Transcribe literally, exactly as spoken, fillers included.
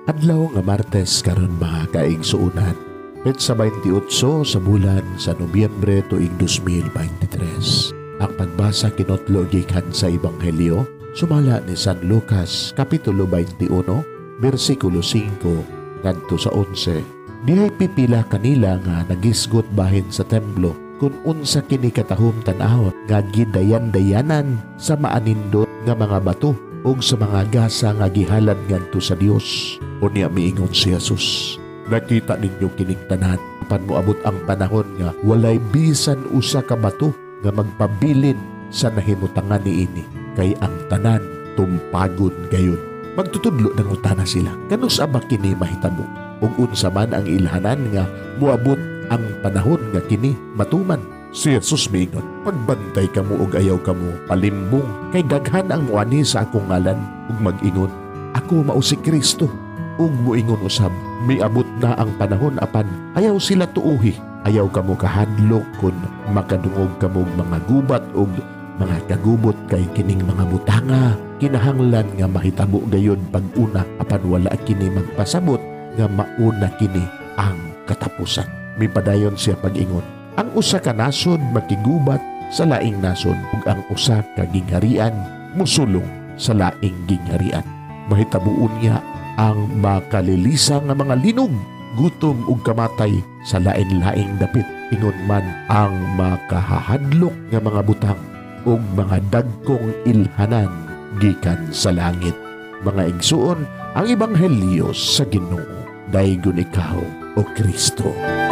Adlaw nga Martes karon mga kaigsuunan. Petsa twenty-eight sa bulan sa Nobyembre tuig two thousand twenty-three. Ang pagbasa kinotlo gikan sa Ebanghelyo sumala ni San Lucas kapitulo twenty-one bersikulo five ngadto sa eleven. Dihay pipila kanila nga nagisgot bahin sa templo kun unsa kini katahom tan-awon nga gidayan-dayanan sa maanindot nga mga bato ug sa mga gasa nga gihalad ngadto sa Dios. Unya miingon si Jesus, nakita ninyo kining tanan apan moabot ang panahon nga walay bisan usa ka bato nga magpabilin sa nahimutangan niini kay ang tanan tumpagon gayon. Magtutudlo ng utana sila, kanus aba kini mahitabo ug unsa man ang ilhanan nga moabot ang panahon nga kini matuman. Si Jesus miingon, pagbantay kamo ug ayaw kamo palimbong kay daghan ang muani sa akong ngalan ug mag-ingon, ako mao si Kristo. Ug moingon usab, miabot na ang panahon apan ayaw sila tuuhi. Ayaw kamo kahadlok kun makadungog kamo mga gubat ug mga kagubot kay kining mga butanga. Kinahanglan nga mahitabo gayon pag-una apan wala kini magpasabot nga mauna kini ang katapusan. Mipadayon siya pag-ingon, ang usa ka nasod makigubat sa laing nasod ug ang usa ka gingharian musulong sa laing gingharian. Mahitabuon niya ang makalilisa nga mga linog, gutom ug kamatay sa lain-laing dapit. Ingon man ang makahahadlok nga mga butang ug mga dagkong ilhanan gikan sa langit. Mga igsuon, ang Ebanghelyo sa Ginoo. Daygon ikaw, O Kristo.